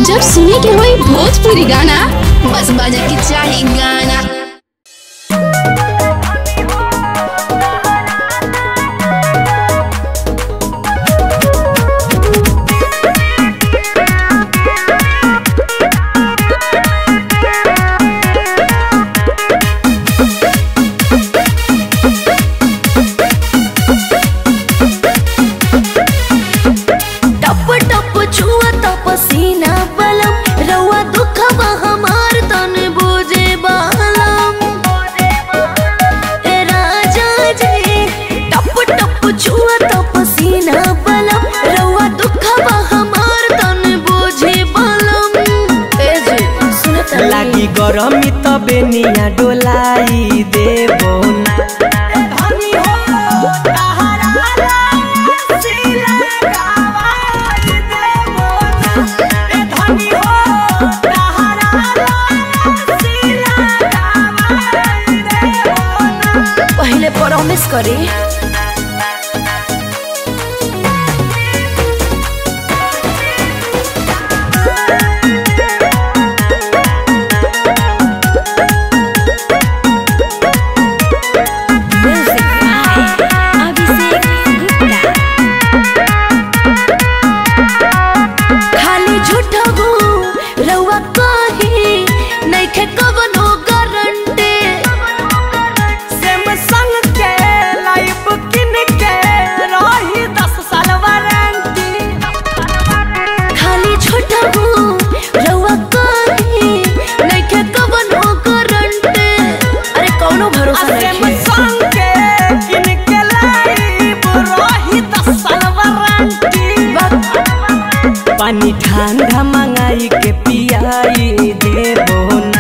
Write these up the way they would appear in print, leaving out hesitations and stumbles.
जब सुने के होई भोजपुरी गाना बस बजे के चाही गाना। लागी गरमी तो बेनिया डोलाई देबो ना। धनी हो तहरा सिला गवाई देबो ना। धनी हो तहरा सिला गवाई देबो ना। पहले प्रॉमिस करी पानी ठंडा मंगाई के पियाई देबो ना।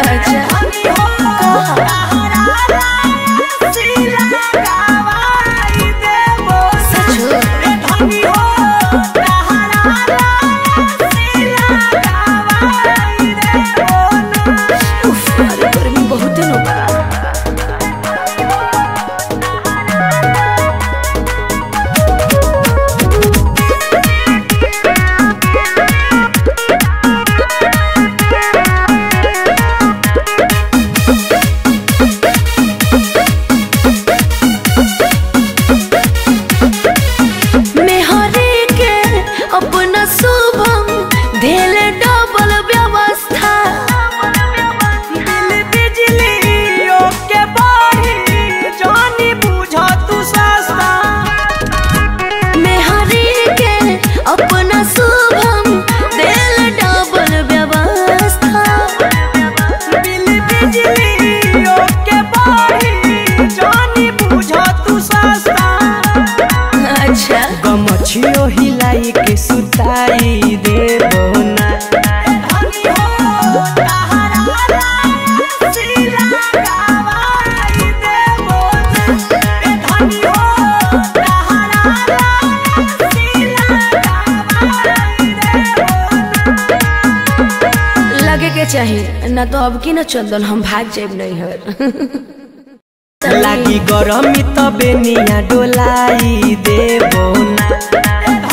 गर्मी बहुत दिन होगा। गमछियो हिलाई के सुताई देबो ना। धनी हो तहरा सिला गवाई देबो ना। धनी हो तहरा सिला गवाई देबो ना। लगे के चाहिए ना तो अब की ना चंदन हम भाग जाब नहीं है। लागी गरमी तो बेनिया डोलाई देबो ना।